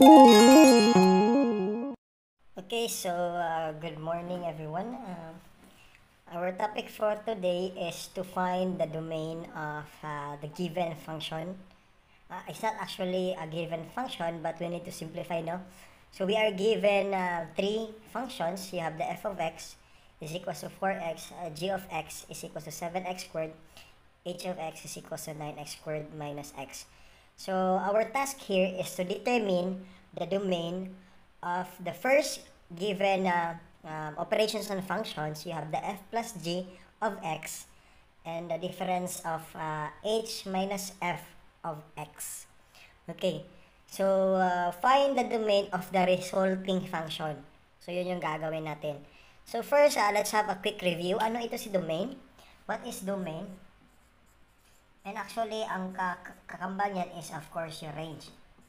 Okay, so good morning everyone. Our topic for today is to find the domain of the given function. It's not actually a given function, but we need to simplify, no? So we are given three functions. You have the f of x is equals to 4x, g of x is equals to 7x squared, h of x is equals to 9x squared minus x. So our task here is to determine the domain of the first given operations and functions. You have the f plus g of x and the difference of h minus f of x. Okay, so find the domain of the resulting function. So yun yung gagawin natin. So first, let's have a quick review. Ano ito si domain? What is domain? And actually, ang kakambal niyan is of course your range.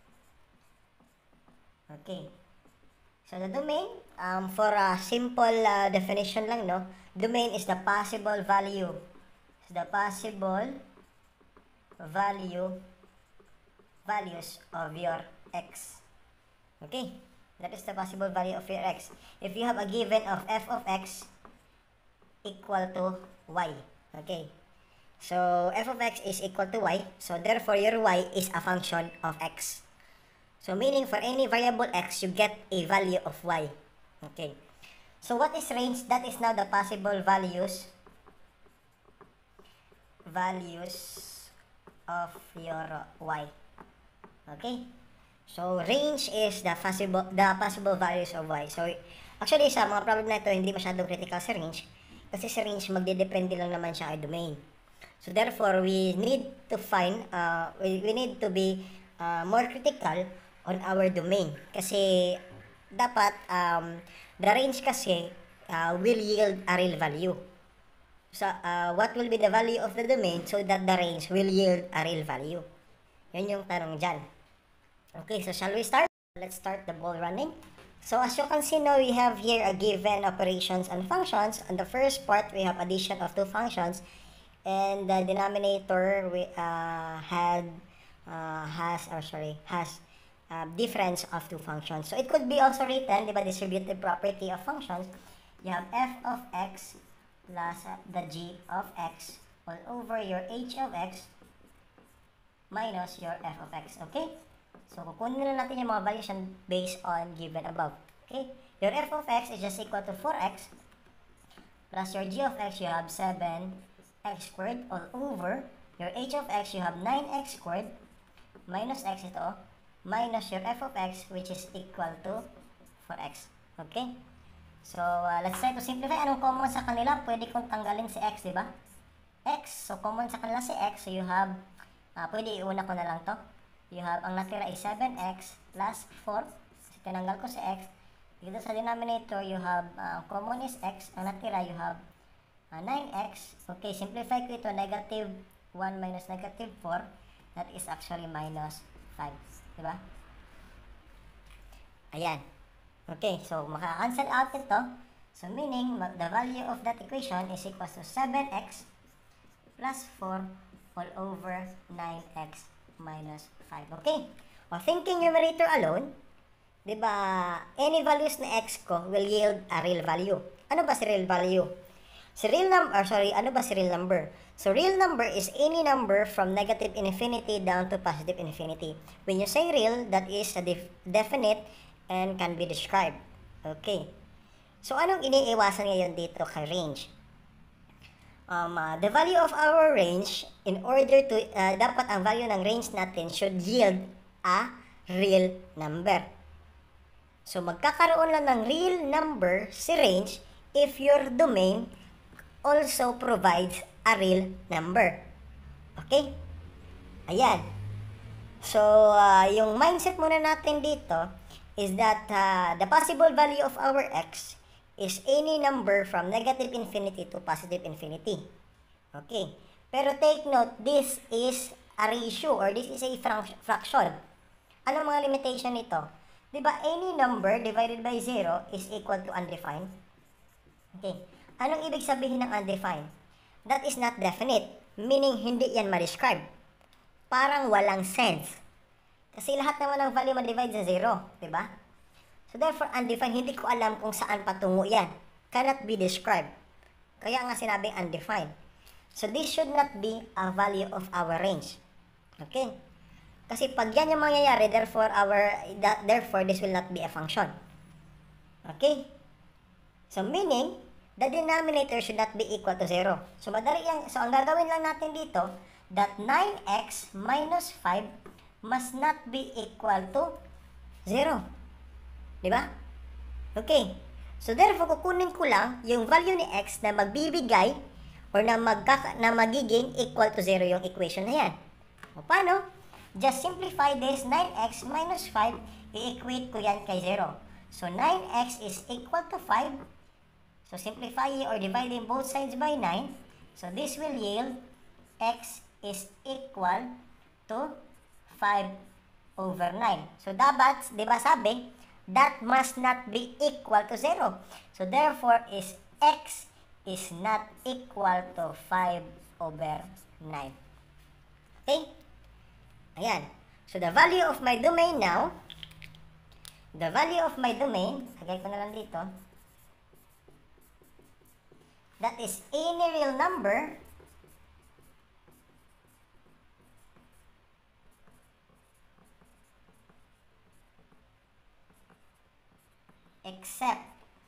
Okay. So the domain, for a simple definition lang, no? Domain is the possible value. It's the possible values of your x. Okay? That is the possible value of your x. If you have a given of f of x equal to y. Okay? So f of x is equal to y. So therefore, your y is a function of x. So meaning for any variable x, you get a value of y. Okay. So what is range? That is now the possible values of your y. Okay. So range is the possible values of y. So actually sa mga problem na ito, hindi masyadong critical sa range. Kasi sa range, magdedepende lang naman siya ay domain. So therefore, we need to find, we need to be more critical on our domain. Kasi dapat, the range kasi will yield a real value. So what will be the value of the domain so that the range will yield a real value? Yan yung tanong dyan. Okay, so shall we start? Let's start the ball running. So as you can see now, we have here a given operations and functions. On the first part, we have addition of two functions. And the denominator has difference of two functions. So it could be also written, diba, distributive property of functions. You have f of x plus the g of x all over your h of x minus your f of x. Okay? So kukunin na natin yung mga values based on given above. Okay? Your f of x is just equal to 4x plus your g of x, you have 7x squared all over your h of x, you have 9x squared minus x ito, minus your f of x, which is equal to 4x. Okay? So, let's try to simplify. Anong common sa kanila? Pwede kong tanggalin si x, diba? X. So, common sa kanila si x. So, you have, pwede iuna ko na lang to. You have, ang natira is 7x plus 4. So, tinanggal ko si x. Dito sa denominator, you have, common is x. Ang natira, you have 9x. Okay, simplify ko ito. Negative 1 minus negative 4. That is actually minus 5. Diba? Ayan. Okay, so maka-cancel out ito. So meaning, the value of that equation is equal to 7x plus 4 all over 9x minus 5. Okay? O, thinking numerator alone, diba, any values na x ko will yield a real value. Ano ba si real value? Si real number, ano ba si real number? So real number is any number from negative infinity down to positive infinity. When you say real, that is a definite and can be described. Okay. So anong iniiwasan ngayon dito kay range? The value of our range, in order to, dapat ang value ng range natin should yield a real number. So magkakaroon lang ng real number si range if your domain also provides a real number. Okay? Ayan. So, yung mindset muna natin dito is that the possible value of our x is any number from negative infinity to positive infinity. Okay. Pero take note, this is a ratio or this is a fraction. Ano mga limitation nito? Diba, any number divided by 0 is equal to undefined? Okay. Anong ibig sabihin ng undefined? That is not definite, meaning hindi yan ma-describe. Parang walang sense. Kasi lahat naman ng value ma-divide sa 0, diba? So therefore, undefined, hindi ko alam kung saan patungo yan. Cannot be described. Kaya nga sinabing undefined. So this should not be a value of our range. Okay? Kasi pag yan yung mangyayari, therefore this will not be a function. Okay? So meaning, the denominator should not be equal to 0. So madali yan. So ang gagawin lang natin dito, that 9x minus 5 must not be equal to 0. Diba? Okay. So therefore, kukunin ko lang yung value ni x na magbibigay or na magiging equal to 0 yung equation na yan. O paano? Just simplify this 9x minus 5, i-equate ko yan kay 0. So 9x is equal to 5. So simplifying or dividing both sides by 9. So this will yield x is equal to 5 over 9. So dapat, di ba sabi, that must not be equal to 0. So therefore, x is not equal to 5 over 9. Okay? Ayan. So the value of my domain now, lagay ko na lang dito, that is any real number except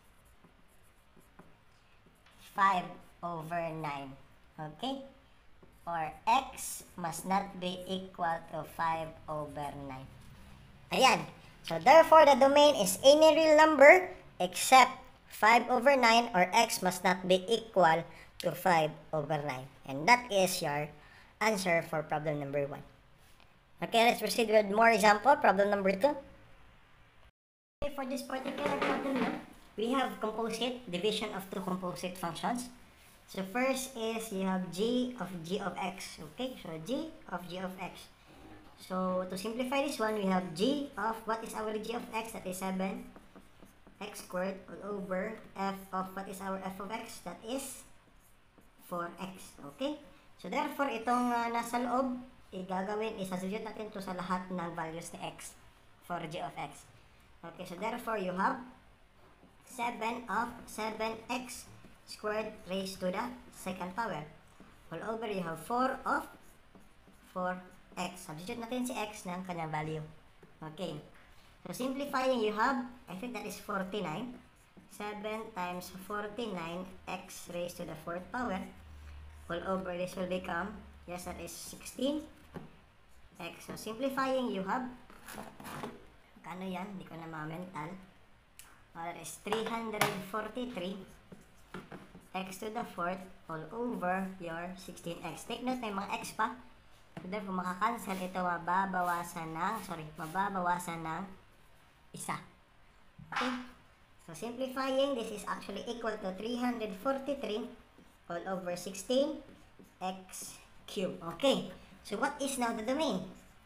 5 over 9. Okay? Or x must not be equal to 5 over 9. Ayan. So therefore, the domain is any real number except 5 over 9 or x must not be equal to 5 over 9. And that is your answer for problem number 1. Okay, let's proceed with more example. Problem number 2. Okay, for this particular problem, we have composite, division of two composite functions. So first is you have g of x. Okay, so g of x. So to simplify this one, we have g of, what is our g of x? That is 7x squared all over f of, what is our f of x? That is 4x. Okay, so therefore itong nasa loob, igagawin, isasubstitute natin to sa lahat ng values ni x for g of x. Okay, so therefore you have 7 of 7x squared raised to the second power. All over, you have 4 of 4x. Substitute natin si x ng kanyang value. Okay. So simplifying, you have, I think that is 49. 7 times 49x raised to the fourth power. All over, this will become, yes, that is 16x. So simplifying, you have, ano yan? Hindi ko na ma-mental. That is 343 x to the fourth all over your 16x. Take note, may mga x pa. So therefore, makakancel ito, mababawasan ng isa. Okay? So simplifying, this is actually equal to 343 all over 16x cubed. Okay. So what is now the domain?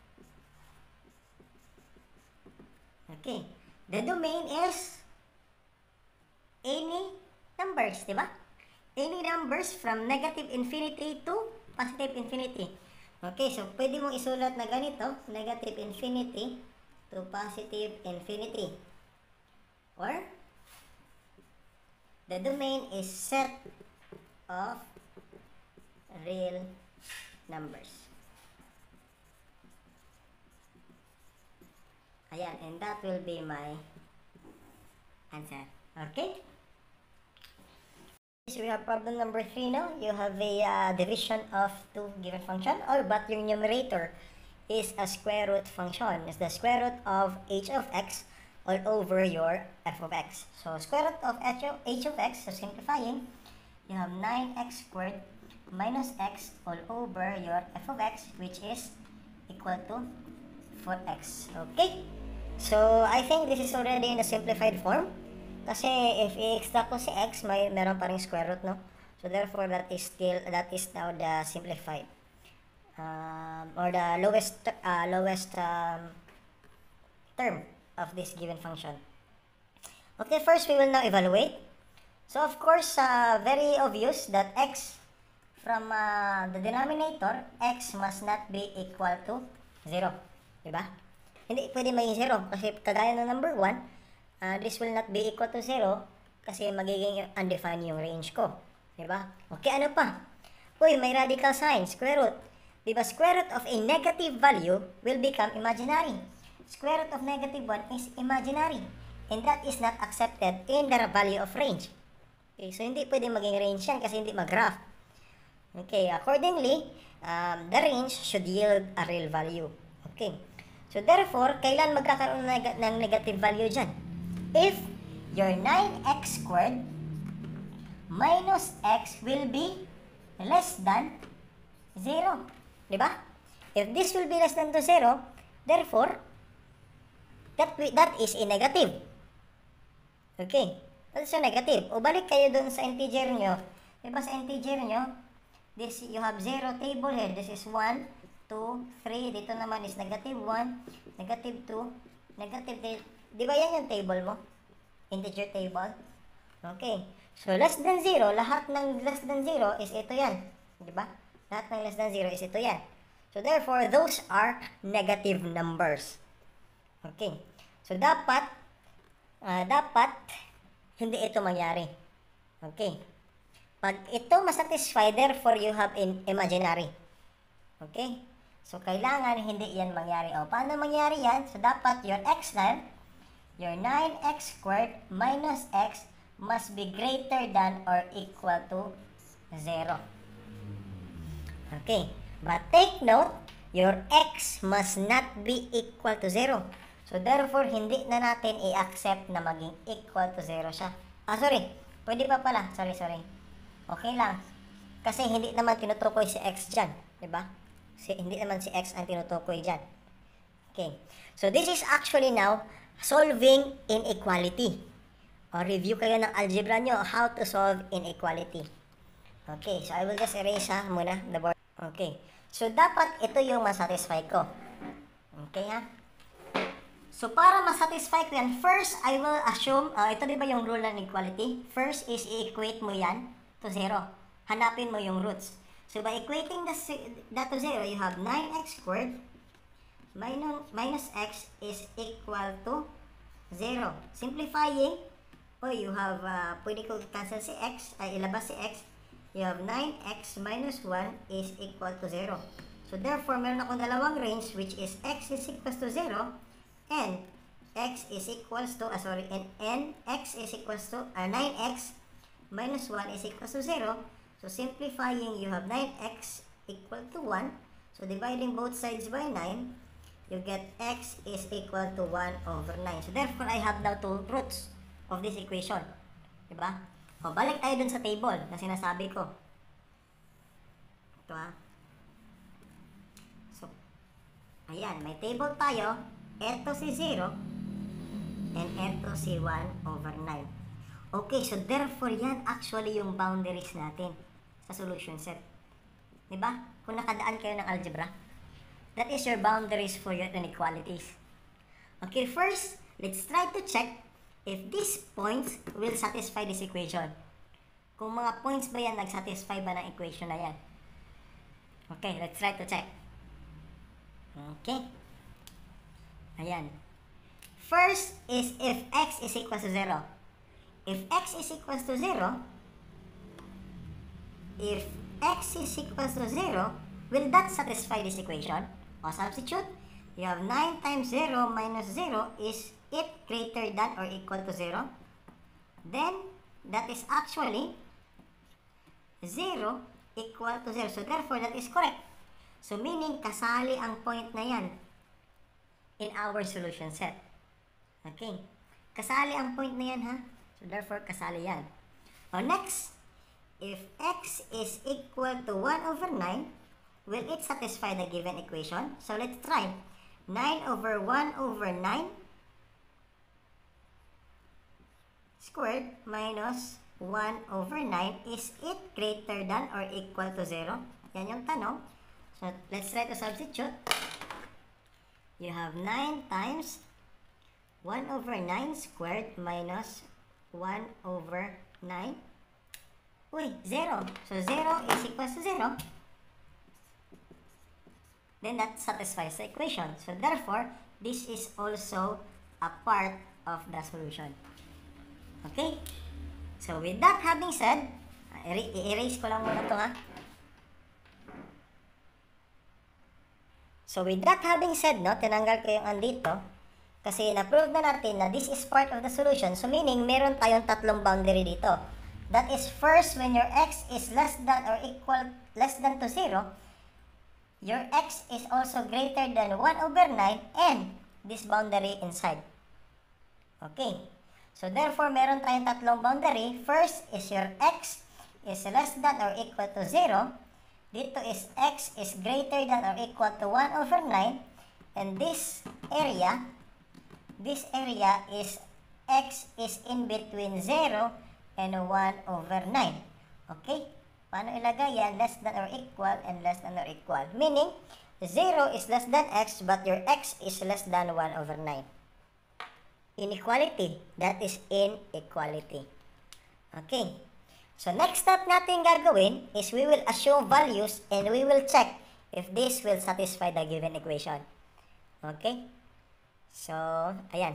Okay. The domain is any numbers, di ba? Any numbers from negative infinity to positive infinity. Okay, so pwede mong isulat na ganito, negative infinity to positive infinity. Or, the domain is set of real numbers. Ayan, and that will be my answer. Okay? So we have problem number 3 now. You have a division of two given function, but your numerator is a square root function. It's the square root of h of x all over your f of x. So square root of h of x, so simplifying, you have 9x squared minus x all over your f of x, which is equal to 4x. Okay? So I think this is already in a simplified form. Kasi if i-extract ko si x, meron pa ring square root, no? So therefore, that is now the simplified or the lowest term of this given function. Okay, first we will now evaluate. So of course, very obvious that x from the denominator, x must not be equal to 0, diba? hindi pwede maging 0 kasi kagaya ng number 1, this will not be equal to 0 kasi magiging undefined yung range ko. Diba? Okay, ano pa? Uy, may radical sign, square root. Diba, square root of a negative value will become imaginary. Square root of negative 1 is imaginary. And that is not accepted in the value of range. Okay, so hindi pwede maging range yan kasi hindi mag-graph. Okay, accordingly, the range should yield a real value. Okay. So therefore, kailan magkakaroon ng negative value dyan? If your 9x squared minus x will be less than 0. Diba? If this will be less than to 0, therefore, that is a negative. Okay. That's a negative. O balik kayo dun sa integer nyo. Diba sa integer nyo, this, you have 0 table here. This is 1, 2, 3. Dito naman is negative 1, negative 2, negative 3. Di ba yan yung table mo? Integer table. Okay. So, less than 0, lahat ng less than 0 is ito yan. Di ba? Lahat ng less than 0 is ito yan. So, therefore, those are negative numbers. Okay. So, dapat hindi ito mangyari. Okay. Pag ito masatisfy, therefore, you have imaginary. Okay? So, kailangan hindi yan mangyari. O, paano mangyari yan? So, dapat your x na, your 9x squared minus x must be greater than or equal to 0. Okay. But take note, your x must not be equal to 0. So, therefore, hindi na natin i-accept na maging equal to 0 siya. Sorry. Pwede pa pala. Sorry. Okay lang. Kasi hindi naman tinutukoy si x dyan. Diba? Hindi naman si x ang tinutukoy dyan. Okay. So, this is actually now solving inequality. O, review kayo ng algebra nyo how to solve inequality. Okay. So, I will just erase muna the board. Okay. So, dapat ito yung masatisfy ko. Okay ha? So, para masatisfy ko yan, first, I will assume, ito diba yung rule ng inequality? First is i-equate mo yan to 0. Hanapin mo yung roots. So, by equating that to 0, you have 9x squared minus x is equal to 0. Simplifying, you have, pwede ko cancel si x, ilabas si x. You have 9x minus 1 is equal to 0. So, therefore, meron akong dalawang range which is x is equals to 0 and x is equals to, and x is equals to, 9x minus 1 is equals to 0. So, simplifying, you have 9x equal to 1. So, dividing both sides by 9, you get x is equal to 1 over 9. So, therefore, I have now two roots of this equation. Diba? O, balik tayo dun sa table na sinasabi ko. Ito So, ayan, may table tayo. Ito si 0 and ito si 1 over 9. Okay, so therefore, yan actually yung boundaries natin sa solution set. Diba? Kung nakadaan kayo ng algebra, that is your boundaries for your inequalities. Okay, first, let's try to check if these points will satisfy this equation. Kung mga points ba yan, nag-satisfy ba ng equation na yan? Okay, let's try to check. Okay. Ayan. First is if x is equal to 0. If x is equal to 0, will that satisfy this equation? O, substitute. You have 9 times 0 minus 0 is it greater than or equal to 0? Then, that is actually 0 equal to 0. So, therefore, that is correct. So, meaning, kasali ang point na yan in our solution set. Okay. Kasali ang point na yan, ha? So, therefore, kasali yan. O, next, if x is equal to 1 over 9, will it satisfy the given equation? So, let's try. 9 over 1 over 9 squared minus 1 over 9, is it greater than or equal to 0? Yan yung tanong. So, let's try to substitute. You have 9 times 1 over 9 squared minus 1 over 9. Uy, 0. So, 0 is equal to 0. Then, that satisfies the equation. So, therefore, this is also a part of the solution. Okay? So, with that having said, i-erase ko lang muna ito ha. So, with that having said, no, tinanggal ko yung andito. Kasi na-prove na natin na this is part of the solution. So, meaning, meron tayong tatlong boundary dito. That is, first, when your x is less than or equal, less than to 0, your x is also greater than 1 over 9 and this boundary inside. Okay. So, therefore, meron tayong tatlong boundary. First is your x is less than or equal to 0. Dito is x is greater than or equal to 1 over 9. And this area is x is in between 0 and 1 over 9. Okay? Paano ilagay yan? Less than or equal and less than or equal. Meaning, 0 is less than x but your x is less than 1 over 9. Inequality. That is inequality. Okay. So, next step natin gagawin is we will assume values and we will check if this will satisfy the given equation. Okay? So, ayan.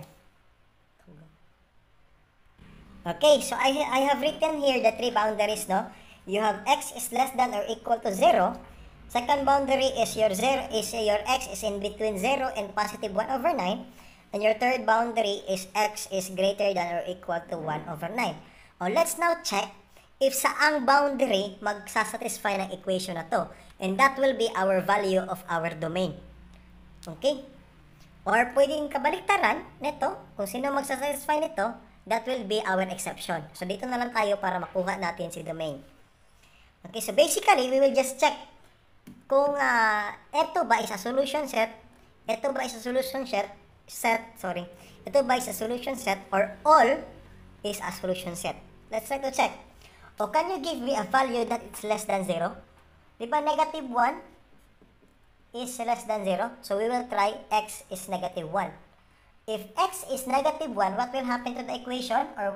Okay, so I have written here the three boundaries, no? You have x is less than or equal to 0. Second boundary is your x is in between 0 and positive 1 over 9. And your third boundary is x is greater than or equal to 1 over 9. Oh, let's now check if saang boundary magsasatisfy ng equation na to. And that will be our value of our domain. Okay? Or pwedeng kabaliktaran nito, kung sino magsasatisfy nito, that will be our exception. So, dito na lang tayo para makuha natin si domain. Okay, so basically, we will just check kung ito ba is a solution set, ito ba is a solution set, ito ba is a solution set, or all is a solution set. Let's try to check. O, can you give me a value that it's less than 0? Diba negative 1 is less than 0? So, we will try x is negative 1. If x is negative 1, what will happen to the equation? Or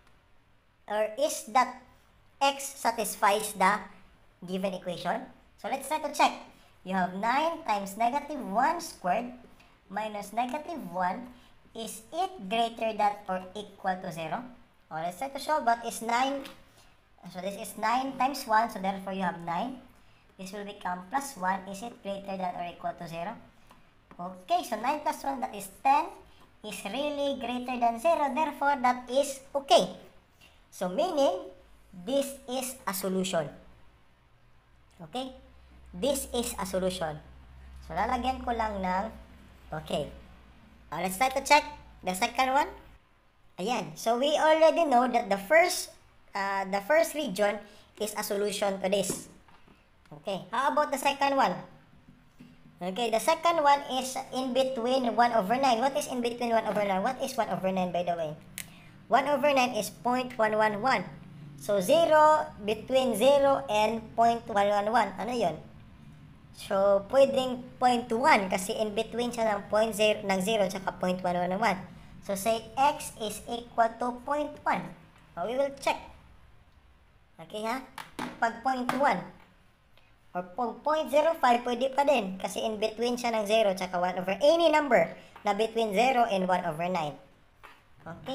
is that x satisfies the given equation? So, let's try to check. You have 9 times negative 1 squared minus negative 1. Is it greater than or equal to 0? Or let's try to show what is 9. So, this is 9 times 1. So, therefore, you have 9. This will become plus 1. Is it greater than or equal to 0? Okay, so 9 plus 1, that is 10. Is really greater than 0. Therefore, that is okay. So, meaning, this is a solution. Okay? This is a solution. So, lalagyan ko lang ng okay. Let's try to check the second one. Ayan. So, we already know that the first region is a solution to this. Okay. How about the second one? Okay, the second one is in between 1 over 9. What is in between 1 over 9? What is 1 over 9, by the way? 1 over 9 is 0.111. So, 0, between 0 and 0.111. Ano yun? So, pwedeng 0.1 kasi in between siya ng 0 tsaka 0.111. So, say x is equal to 0.1. We will check. Okay ha? Pag 0.1 or 0.05, pwede pa din kasi in between siya ng 0 tsaka 1 over any number na between 0 and 1 over 9. Okay?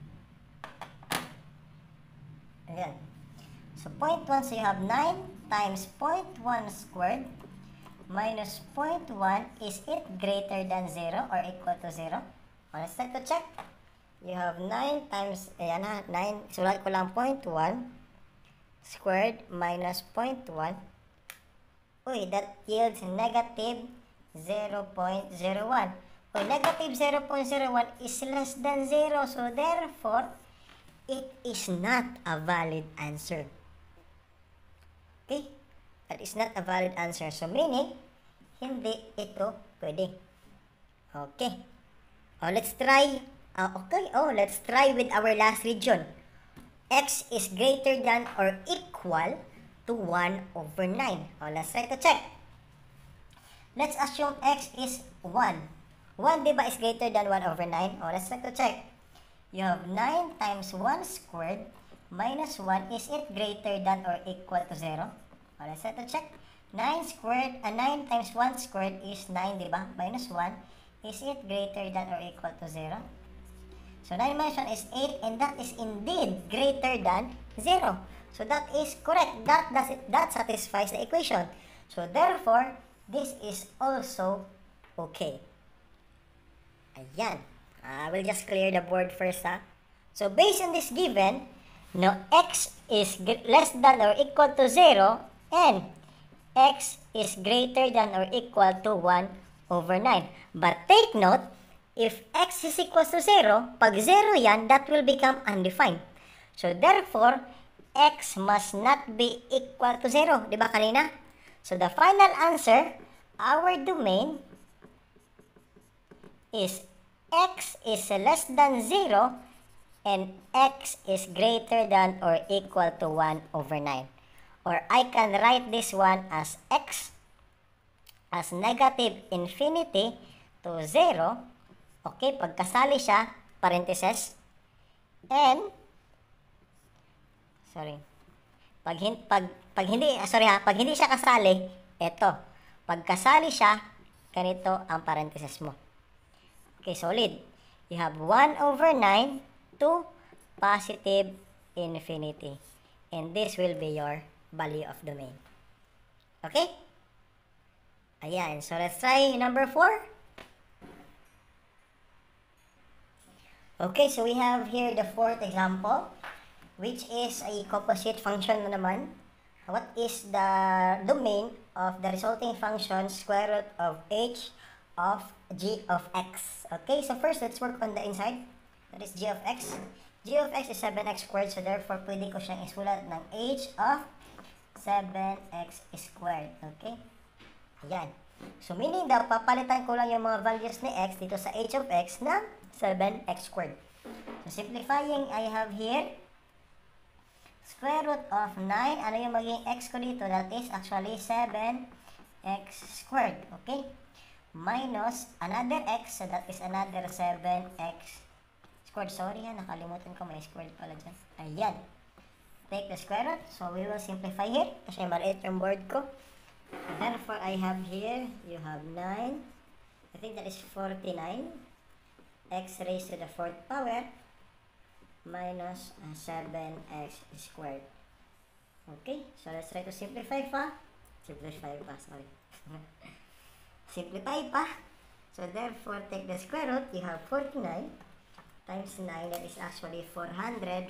Ayan. So, 0.1, so you have 9 times 0.1 squared minus 0.1, is it greater than 0 or equal to 0? Let's start to check. You have 9 times, ayan ha, 9, sulat ko lang 0.1 squared minus 0.1. Uy, that yields negative 0.01. Uy, negative 0.01 is less than 0. So, therefore, it is not a valid answer. Okay? That is not a valid answer. So, meaning, hindi ito pwede. Okay. Let's try. Let's try with our last region. X is greater than or equal to 1 over 9. Let's try to check. Let's assume x is 1. 1, diba, is greater than 1 over 9? Let's try to check. You have 9 times 1 squared minus 1. Is it greater than or equal to 0? Let's try to check. 9 times 1 squared is 9, diba? Minus 1. is it greater than or equal to 0? So 9 minus 1 is 8, and that is indeed greater than 0. So that is correct. That satisfies the equation. So therefore, this is also okay. Ayan. I will just clear the board first, ha. So based on this given, no, x is less than or equal to 0 and x is greater than or equal to 1 over 9. But take note, if x is equal to 0, pag 0 yan, that will become undefined. So therefore, x must not be equal to 0. Diba kanina? So the final answer, our domain is x is less than 0 and x is greater than or equal to 1 over 9. Or I can write this one as x as negative infinity to 0. Okay, pagkasali siya, parentheses, and, sorry, pag hindi siya kasali, eto, pagkasali siya, ganito ang parentheses mo. Okay, solid. You have 1 over 9 to positive infinity. And this will be your value of domain. Okay? Ayan. So, let's try number 4. Okay, so we have here the fourth example, which is a composite function na naman. What is the domain of the resulting function square root of h of g of x? Okay, so first, let's work on the inside. That is g of x. G of x is 7x squared, so therefore, pwede ko siyang isulat ng h of 7x squared. Okay? Ayan. So, meaning daw, papalitan ko lang yung mga values ni x dito sa h of x na 7x squared. So, simplifying, I have here square root of 9. Ano yung maging x ko dito? That is actually 7x squared. Okay? Minus another x, so that is another 7x squared. Sorry ha, nakalimutan ko, may squared pala dyan. Ayan. Take the square root. So, we will simplify here kasi maliit yung board ko. Therefore, I have here, you have 9. I think that is 49. X raised to the 4th power minus 7x squared. Okay, so let's try to simplify pa. Sorry. Simplify pa. So therefore, take the square root. You have 49 times 9. That is actually 441.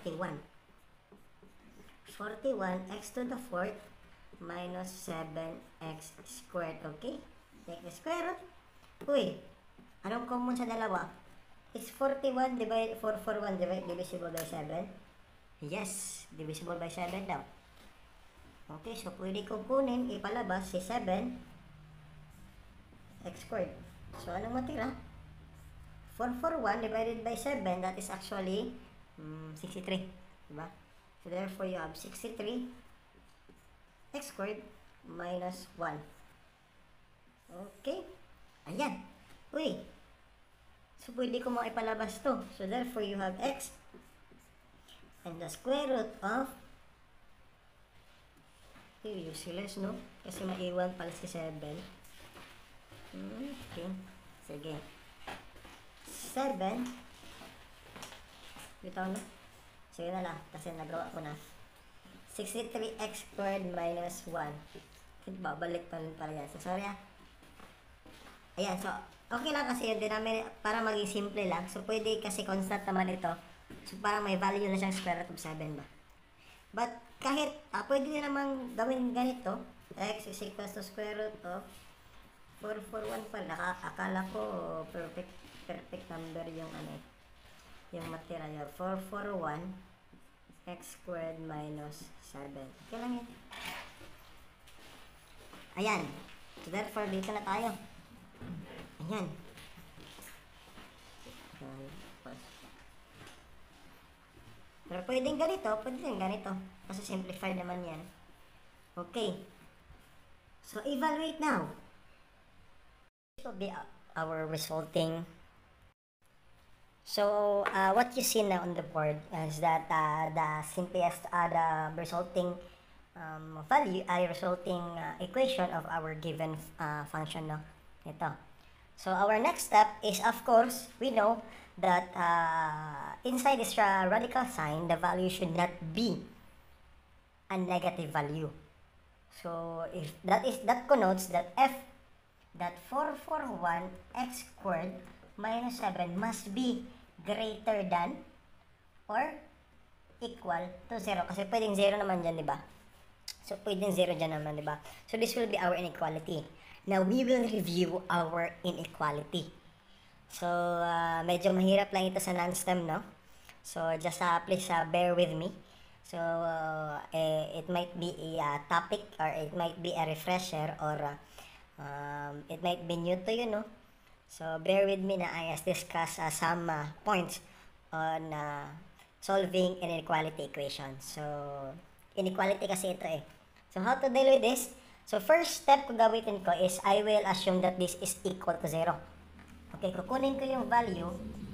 41x to the 4th minus 7x squared. Okay? Take the square root. Uy, anong common sa dalawa? It's 41 divided 441 divisible by 7. Yes, divisible by 7 daw. Okay, so pwede ko kunin, ipalabas si 7x squared. So, anong matira? 441 divided by 7, that is actually 63. Diba? So, therefore, you have 63 x squared minus 1. Okay? Ayan. Uy. So, pwede ko maipalabas to. So, therefore, you have x and the square root of useless, no? Kasi maiwan pala si 7. Okay. Sige. 7. Bitaw na. Sige na lang. Kasi nagawa ko na. 63x squared minus 1. Babalik pa rin pala yan. So, sorry ah. Ayan. So, okay lang kasi yung denominator para maging simple lang. So, pwede kasi constant naman ito. So, parang may value na siyang square root of 7 ba? But, kahit, pwede na namang gawin ganito. X is equals to square root of 441 pala. Akala ko perfect number yung yung matira yun. 441 x squared minus 7. Okay lang yun. Ayan. So therefore, dito na tayo. Ayan. Pero pwedeng ganito, pwede din ganito. Kasi simplified naman yan. Okay. So, evaluate now. This will be our resulting. So, what you see now on the board is that the simplest, the resulting resulting equation of our given function. No? Ito. So our next step is, of course, we know that inside this radical sign, the value should not be a negative value. So if that connotes that f that 441 x squared minus 7 must be greater than or equal to 0. Kasi pwedeng 0 naman dyan, di ba? So, pwedeng 0 dyan naman, di ba? So, this will be our inequality. Now, we will review our inequality. So, medyo mahirap lang ito sa non-STEM, no? So, just please bear with me. So, it might be a topic or it might be a refresher or it might be new to you, no? So, bear with me na I discuss some points on solving an inequality equation. So, inequality kasi ito eh. So, how to deal with this? So, first step ko gawin ko is I will assume that this is equal to 0. Okay, kukunin ko yung value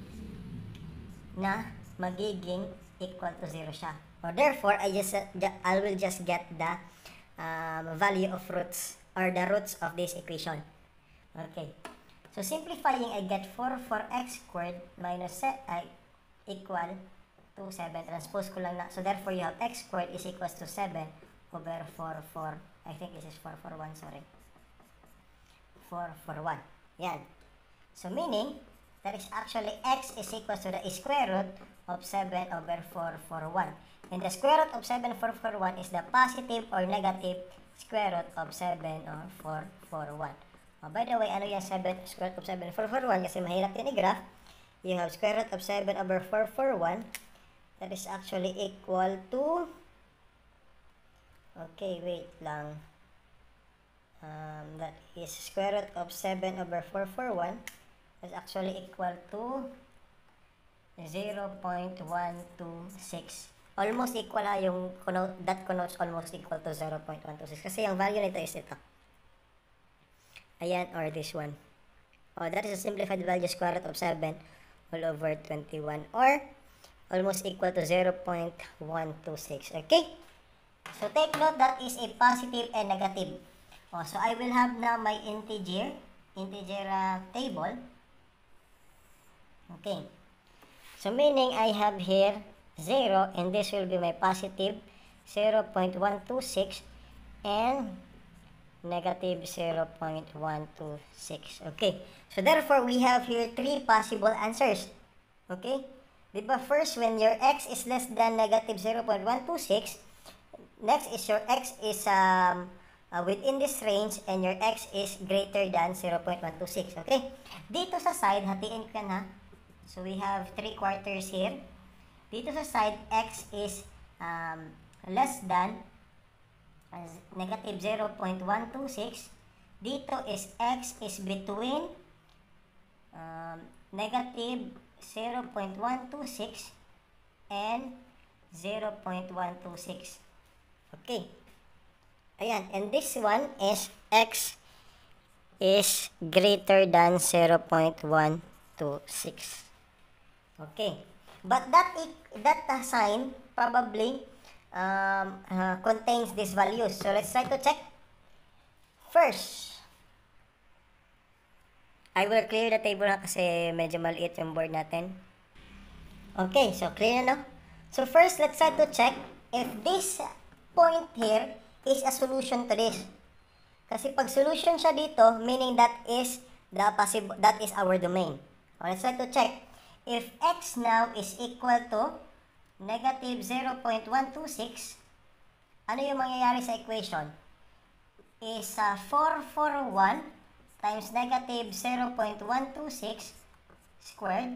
na magiging equal to 0 siya. Or therefore, I will just get the value of roots or the roots of this equation. Okay. So, simplifying, I get 4 x squared minus equal to 7. Transpose ko lang na. So, therefore, you have x squared is equals to 7 over 4. I think this is 441, sorry. 441. Yan. So, meaning, that is actually x is equals to the square root of 7 over 441. And the square root of 7 over 441 is the positive or negative square root of 7 or 441. By the way, ano yung square root of 7 over 441? Kasi mahirap din i-graph. You have square root of 7 over 441. That is actually equal to, okay, wait lang. That is square root of 7 over 441 is actually equal to 0.126. Almost equal yung that connotes almost equal to 0.126 kasi yung value nito is ito. Ayan, or this one. Oh, that is a simplified value square root of 7 all over 21 or almost equal to 0.126. Okay? So, take note that is a positive and negative. Oh, so, I will have now my integer table. Okay. So, meaning I have here 0 and this will be my positive 0.126 and negative 0.126. Okay. So, therefore, we have here 3 possible answers. Okay? Diba, first, when your x is less than negative 0.126, next is your x is within this range and your x is greater than 0.126. Okay? Dito sa side, hatiin ko na. So, we have 3/4 here. Dito sa side, x is less than negative 0.126. Dito is x is between negative 0.126 and 0.126. Okay. Ayan. And this one is x is greater than 0.126. Okay. But that sign probably contains these values. So, let's try to check. First, I will clear the table na kasi medyo maliit yung board natin. Okay, so clear na, no? So first, let's try to check if this point here is a solution to this. Kasi pag solution siya dito, meaning that is our domain. So, let's try to check. If x now is equal to negative 0.126, ano yung mangyayari sa equation? Is 441 times negative 0.126 squared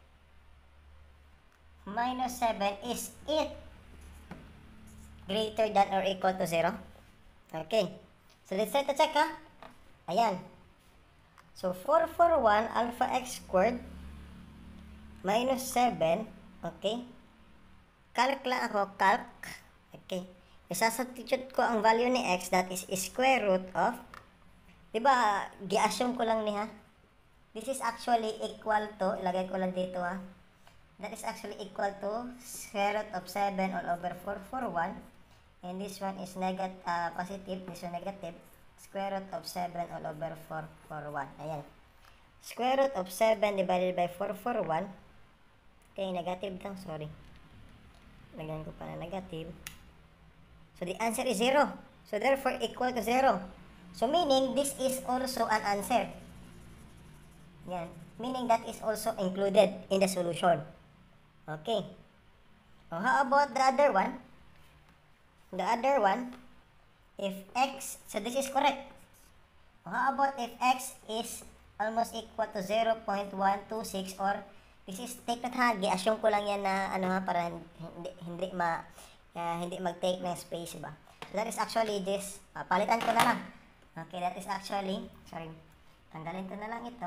minus 7 is it greater than or equal to 0? Okay. So, let's try to check, ha? Ayan. So, 441 alpha x squared minus 7. Okay. Calc lang ako. Calc. Okay. Isasubstitute ko ang value ni x, that is square root of, diba, gi-assume ko lang niya. This is actually equal to, ilagay ko lang dito ha. That is actually equal to square root of 7 all over 441. And this one is positive, this one negative. Square root of 7 all over 441. Ayan. square root of 7 divided by 441. Okay, negative lang, sorry. Lagyan ko pa na negative. So, the answer is 0. So, therefore, equal to 0. So, meaning, this is also an answer. Yan. Meaning, that is also included in the solution. Okay. So, how about the other one? The other one, if x, so this is correct. How about if x is almost equal to 0.126 or this is, take that ha, gi-assume ko lang yan na ano ha, para hindi mag-take ng space ba. So that is actually this, palitan ko na lang. Okay, that is actually, sorry, tanggalin ko na lang ito.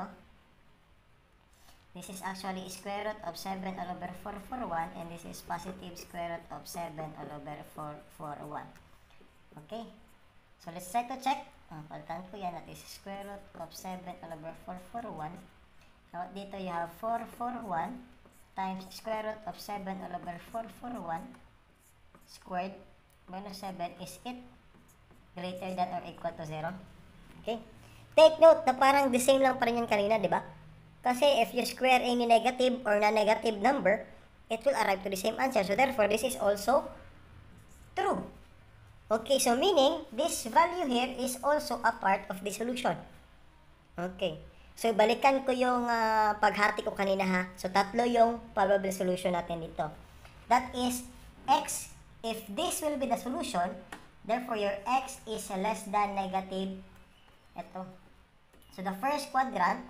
This is actually square root of 7 all over 441 and this is positive square root of 7 all over 441. Okay, so let's try to check. Palitan ko yan, that is square root of 7 all over 441. So dito you have 441 times square root of 7 all over 441 squared minus 7 is it greater than or equal to 0? Okay, take note na parang the same lang pa rin yan kanina, di ba? Kasi if you square any negative or non-negative number, it will arrive to the same answer. So therefore, this is also true. Okay, so meaning, this value here is also a part of the solution. Okay. So, balikan ko yung paghati ko kanina ha. So, tatlo yung probable solution natin dito. That is, x, if this will be the solution, therefore, your x is less than negative. Ito. So, the first quadrant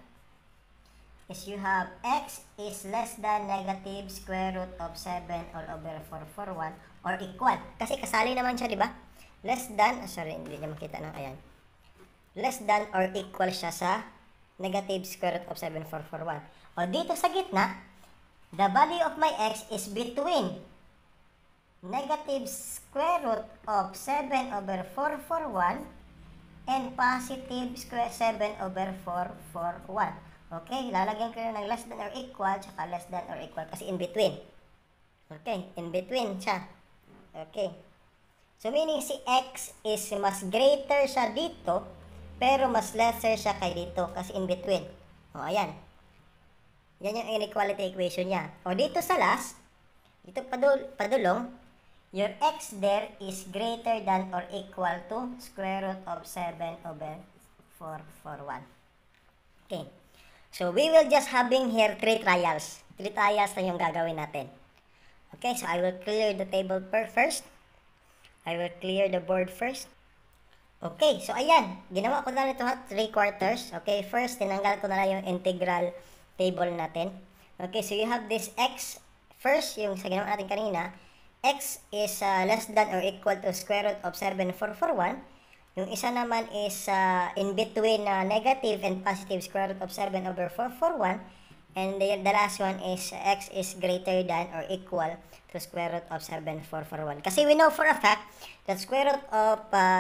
is you have x is less than negative square root of 7 all over 441 or equal. Kasi kasali naman siya, di ba? Less than, sorry, hindi niya makita na, ayan. Less than or equal siya sa negative square root of 7441. O dito sa gitna, the value of my x is between negative square root of 7 over 441 and positive square 7 over 441. Okay, lalagyan ko ng less than or equal, tsaka less than or equal kasi in between. Okay, in between siya. Okay. So, meaning si x is mas greater siya dito, pero mas lesser siya kay dito kasi in between. O, ayan. Yan yung inequality equation niya. O, dito sa last, dito padulong, your x there is greater than or equal to square root of 7 over 441. Okay. So, we will just having here 3 trials. 3 trials na yung gagawin natin. Okay, so I will clear the table first. I will clear the board first. Okay, so ayan. Ginawa ko na ito ha, 3/4. Okay, first, tinanggal ko na lang yung integral table natin. Okay, so you have this x. First, yung sa ginawa natin kanina, x is less than or equal to square root of 7441. Yung isa naman is in between negative and positive square root of 7 over 441. And the last one is x is greater than or equal to square root of 7441. Kasi we know for a fact that square root of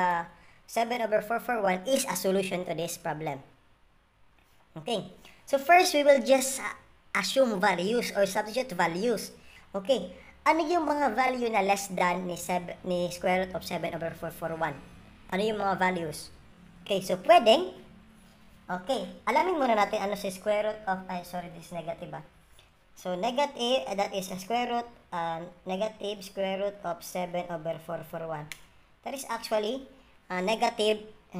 7 over 441 is a solution to this problem. Okay. So first, we will just assume values or substitute values. Okay. Ano yung mga value na less than ni square root of 7 over 441? Ano yung mga values? Okay. So pwedeng, okay, alamin muna natin ano si square root of, this is negative ba? So, negative, that is a square root, negative square root of 7 over 441. That is actually negative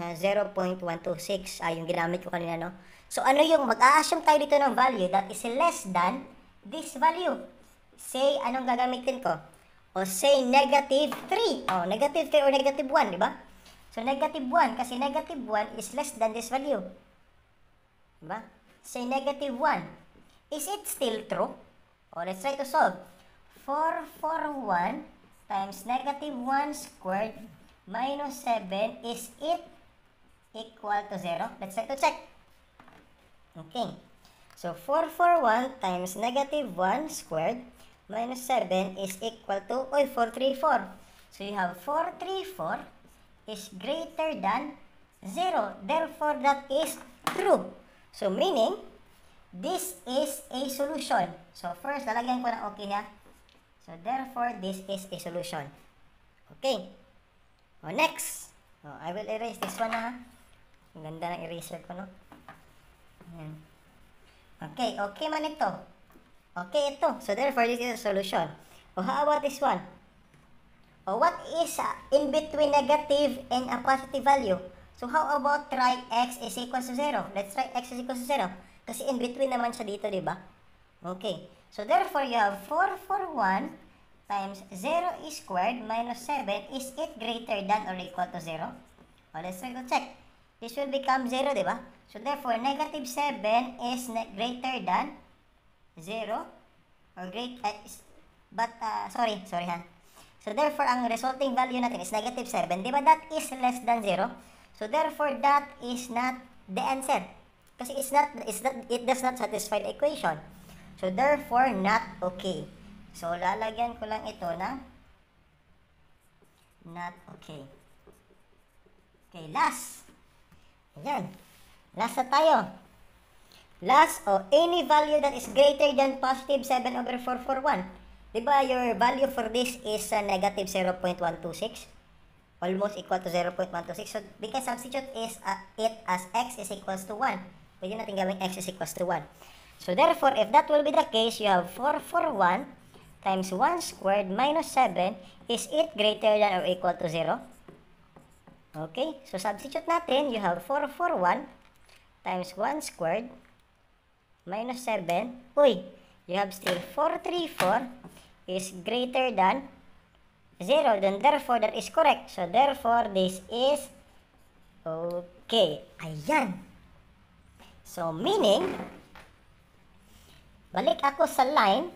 0.126, yung ginamit ko kanina, no? So, ano yung, mag-a-assume tayo dito ng value that is less than this value. Say, anong gagamitin ko? O say, negative 3. O, negative 3 or negative 1, di ba? So, negative 1, kasi negative 1 is less than this value. Diba? Say negative 1. Is it still true? O, let's try to solve. 441 times negative 1 squared minus 7, is it equal to 0? Let's try to check. Okay. So, 441 times negative 1 squared minus 7 is equal to, 434. So, you have 434 is greater than 0. Therefore, that is true. So, meaning, this is a solution. So, first, lalagyan ko na okay ha. So, therefore, this is a solution. Okay. O, next. O, I will erase this one ha. Ang ganda ng eraser ko, no? Ayan. Okay, okay man ito. Okay ito. So therefore, this is a solution. O how about this one? O what is in between negative and a positive value? So how about try x is equals to 0? Let's try x is equals to 0. Kasi in between naman siya dito, di ba? Okay. So therefore, you have 441 times 0 squared minus 7. Is it greater than or equal to 0? O, let's try to check. This will become 0, di ba? So therefore, negative 7 is greater than 0 or sorry ha. So therefore, ang resulting value natin is negative 7. Di ba that is less than 0? So therefore, that is not the answer. Kasi it does not satisfy the equation. So therefore, not okay. So lalagyan ko lang ito ng not okay. Okay, last. Ayan. Last na tayo. Last, any value that is greater than positive 7 over 441. Diba, your value for this is negative 0.126. Almost equal to 0.126. So, we can substitute it as x is equals to 1. Pwede natin gawing x is equals to 1. So, therefore, if that will be the case, you have 441 times 1 squared minus 7. Is it greater than or equal to 0? Okay. So, substitute natin. You have 441 times 1 squared minus 7. Uy, you have still 434 is greater than 0. Then therefore, that is correct. So therefore, this is okay. Ayan. So meaning, balik ako sa line.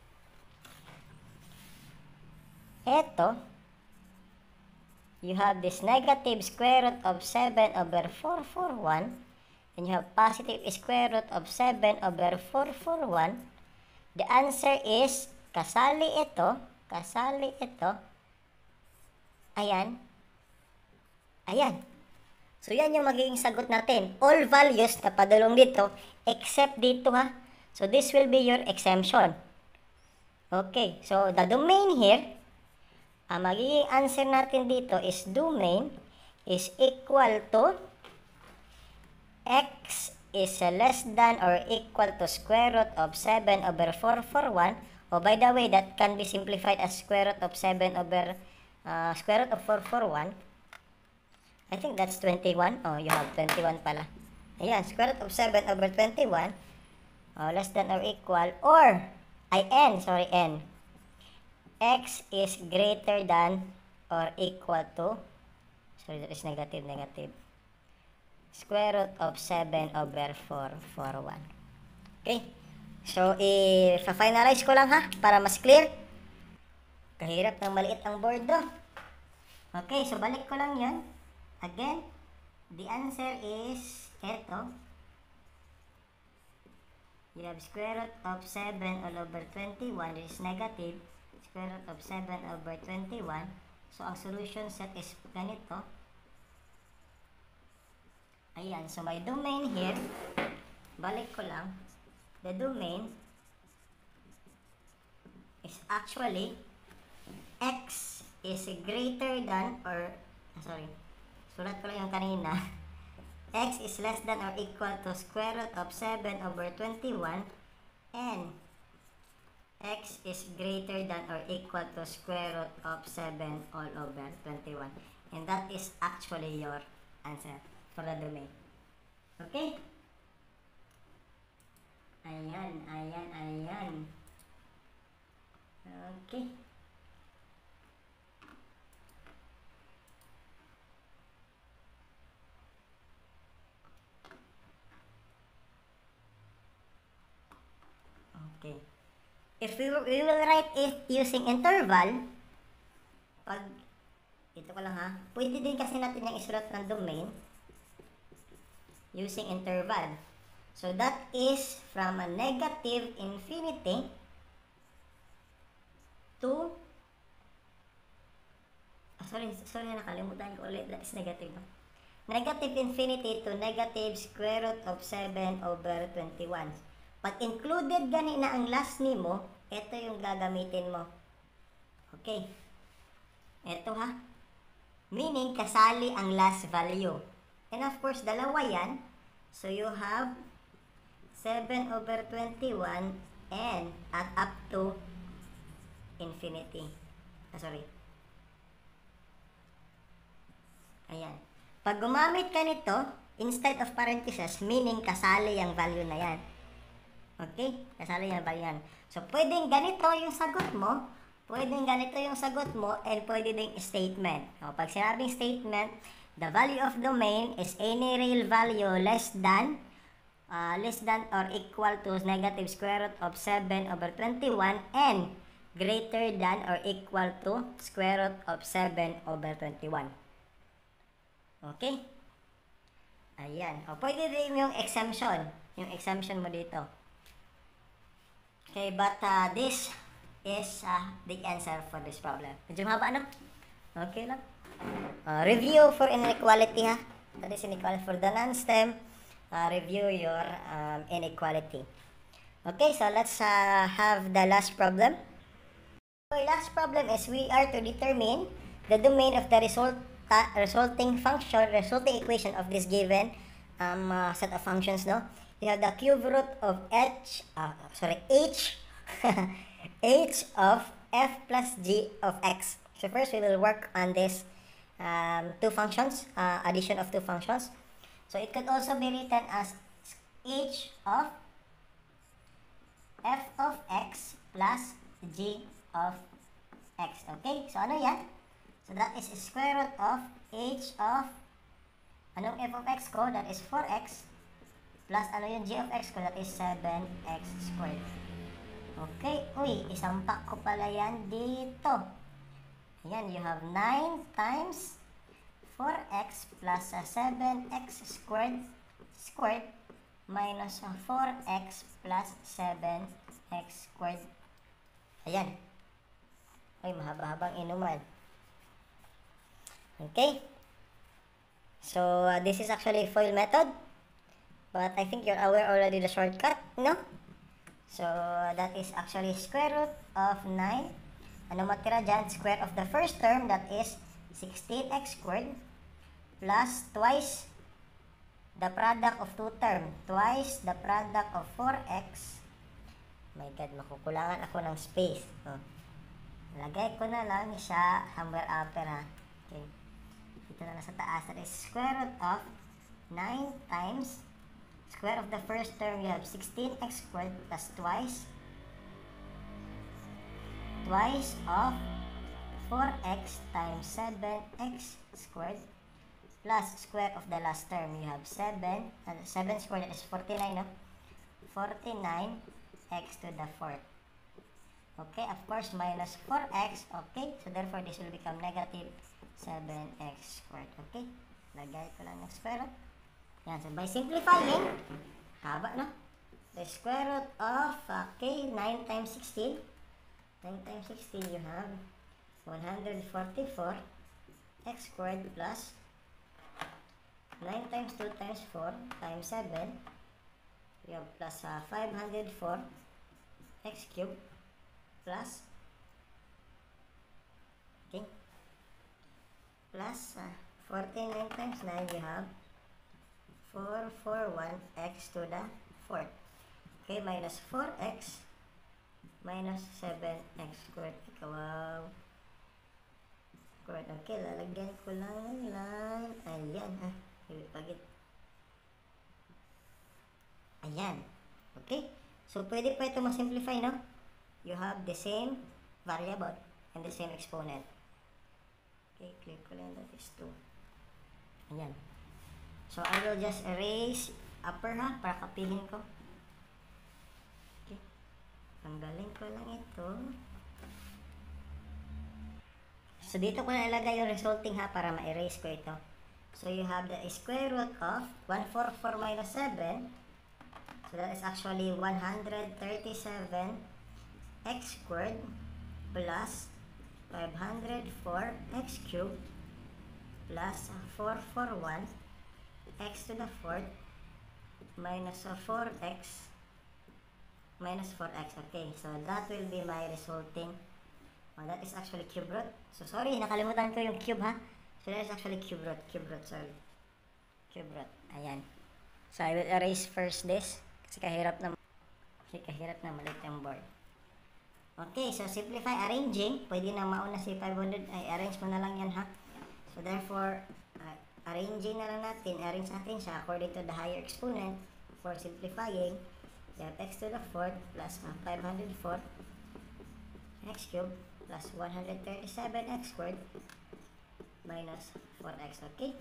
Eto, you have this negative square root of 7 over 441. And you have positive square root of 7 over 441. The answer is, kasali ito. Ayan. Ayan. So, yan yung magiging sagot natin. All values na padulong dito, except dito ha. So, this will be your exemption. Okay. So, the domain here, ang magiging answer natin dito is domain is equal to x is less than or equal to square root of 7 over 441. Oh, by the way, that can be simplified as square root of 7 over square root of 441. I think that's 21. Oh, you have 21 pala. Ayan, square root of 7 over 21. Oh, less than or equal. Or, n. X is greater than or equal to, sorry, that is negative. Square root of 7 over 441. Okay. So, i-finalize ko lang ha, para mas clear. Kahirap ng maliit ang board do. Okay, so balik ko lang yan. Again, the answer is eto. You have square root of 7 all over 21, which is negative. Square root of 7 over 21. So, ang solution set is ganito. Ayan, so my domain here, balik ko lang, the domain is actually x is greater than or, sulat ko lang yung kanina, x is less than or equal to square root of 7 over 21 and x is greater than or equal to square root of 7 all over 21. And that is actually your answer for the domain. Okay? Ayan. Okay. Okay. If we will write it using interval, pag, ito ko lang ha, pwede din kasi natin yung isulat ng domain using interval. So that is from a negative infinity to, sorry, nakalimutan ko ulit, that is negative. Negative infinity to negative square root of 7 over 21. Pag included gani na ang last nimo, ito yung gagamitin mo. Okay. Ito ha. Meaning, kasali ang last value. And of course, dalawa yan. So, you have 7 over 21 and at up to infinity. Sorry. Ayan. Pag gumamit ka nito, instead of parentheses, meaning kasali yung value na yan. Okay? Kasali yung value yan. So, pwedeng ganito yung sagot mo, and pwede ding statement. O, pag sinabing statement, the value of domain is any real value less than or equal to negative square root of 7 over 21 and greater than or equal to square root of 7 over 21. Okay? Ayan. O, pwede din yung exemption. Yung exemption mo dito. Okay, but this is the answer for this problem. Medyo mahaba, ano? Okay lang. Review for inequality, ha? That is inequality for the non-stem. Review your inequality. Okay, so let's have the last problem. Our last problem is we are to determine the domain of the resulting equation of this given set of functions, no? You have the cube root of h of f plus g of x. So first we will work on this two functions, addition of two functions. So it could also be written as h of f of x plus g of x. Okay? So ano yan? So that is square root of h of, anong f of x ko? That is 4x. Plus ano yung g of x ko? That is 7x squared. Okay? Uy, isampak ko pala yan dito. Ayan, you have 9 times 4x plus 7x squared minus 4x plus 7x squared. Ayan. Ay, mahaba-habang inuman. Okay? So, this is actually FOIL method. But I think you're aware already the shortcut, no? So, that is actually square root of 9. Ano matira dyan? Square of the first term, that is 16x squared plus twice the product of two term, twice the product of 4x. My God, makukulangan ako ng space. Oh. Lagay ko na lang siya hammer upper, ha. Okay. Ito na sa taas. That is square root of 9 times square of the first term. You have 16x squared plus twice of 4x times 7x squared plus square of the last term. You have 7 squared, that is 49, no? 49x to the 4th. Okay, of course, minus 4x. Okay, so therefore, this will become negative 7x squared. Okay, lagay ko lang ng square root. Yan, so by simplifying, haba, no? The square root of, okay, 9 times 16. 9 times 16, you have 144 x squared plus 9 times 2 times 4 times 7. You have plus 504 x cubed plus, okay, plus 49 times 9, you have 441x to the 4th. Okay, minus 4x minus 7x squared. Wow. Squared. Okay, lalagyan ko lang lang. Ayan, ha. Pagit. Ayan. Okay. So, pwede pa ito ma-simplify, no? You have the same variable and the same exponent. Okay, click ko lang. That is 2. Ayan. So, I will just erase upper, ha, para kapihin ko. Okay. Tanggalin ko lang ito. So, dito ko na ilagay yung resulting, ha, para ma-erase ko ito. So, you have the square root of 144 minus 7. So, that is actually 137 x squared plus 504 x cubed plus 441 x to the 4th minus 4x minus 4x. Okay, so that will be my resulting. That is actually cube root. So sorry, nakalimutan ko yung cube, ha. So that is actually cube root, sorry. Cube root. Ayan. So I will erase first this Kasi kahirap na maliit yung board. Okay, so simplify arranging. Pwede na mauna si 500. Ay, arrange mo na lang yan, ha? So therefore, arranging na lang natin. Arrange natin siya according to the higher exponent. For simplifying, you have x to the 4th plus 504 x cubed plus 137x squared minus 4x. Okay?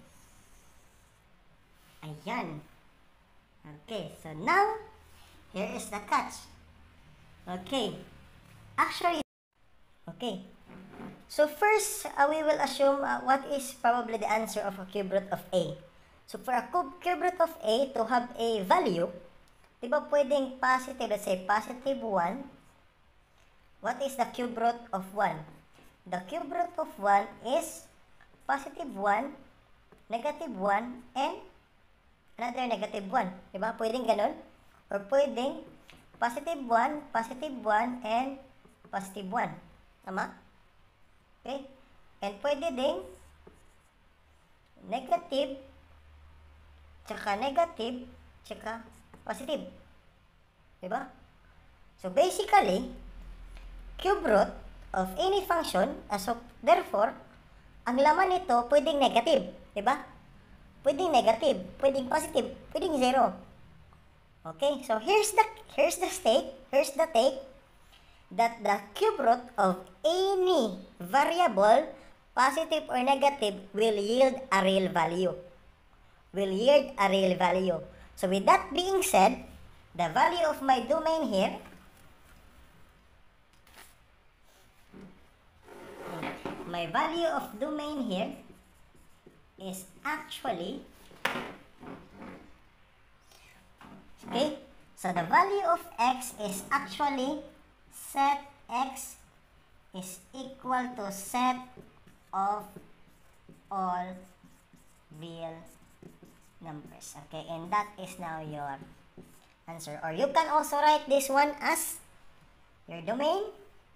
Ayan. Okay, so now, here is the catch. Okay. Actually, okay. So first, we will assume what is probably the answer of a cube root of a. So for a cube root of a to have a value, diba pwedeng positive, let's say positive 1. What is the cube root of 1? The cube root of 1 is positive 1, negative 1, and another negative 1. Diba? Pwedeng ganun. Or pwedeng positive 1, and positive 1. Tama? Okay? And pwede ding negative, tsaka negative, tsaka positive. Diba? So basically, cube root of any function, so therefore, ang laman nito pwedeng negative. Diba? Pwedeng negative, pwedeng positive, pwedeng 0. Okay, so here's the take that the cube root of any variable, positive or negative, will yield a real value. So with that being said, the value of my domain here is actually, okay, so the value of x is actually set x is equal to set of all real numbers. Okay, and that is now your answer. Or you can also write this one as your domain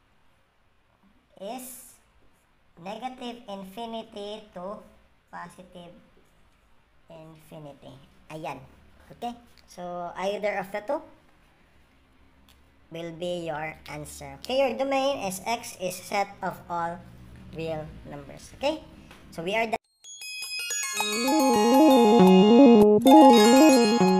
is negative infinity to positive infinity. Ayan. Okay? So, either of the two will be your answer. Okay? Your domain is x is set of all real numbers. Okay? So, we are done.